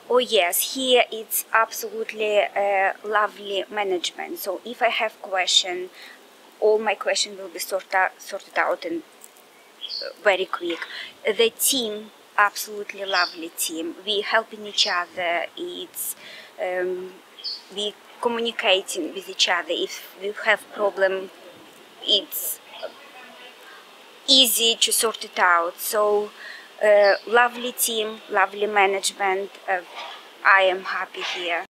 Oh yes, here it's absolutely lovely management. So if I have question, all my question will be sorted out and very quick. The team, absolutely lovely team. We helping each other. It's we communicating with each other. If we have problem, it's easy to sort it out. So lovely team, lovely management. I am happy here.